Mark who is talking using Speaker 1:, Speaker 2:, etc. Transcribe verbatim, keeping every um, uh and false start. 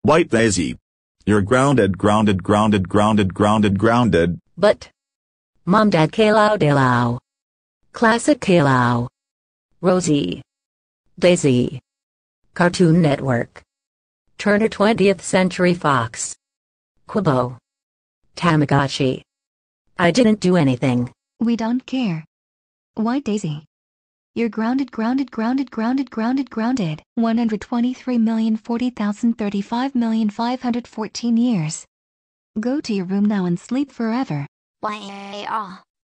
Speaker 1: White Daisy. You're grounded, grounded, grounded, grounded, grounded, grounded.
Speaker 2: But Mom, Dad, Kaylau Delau. Classic Kaylau. Rosie. Daisy. Cartoon Network. Turner twentieth Century Fox. Quibo. Tamagotchi. I didn't do anything.
Speaker 3: We don't care. White Daisy. You're grounded, grounded, grounded, grounded, grounded, grounded. one hundred twenty-three million forty thousand thirty-five million five hundred fourteen years. Go to your room now and sleep forever.
Speaker 4: Why,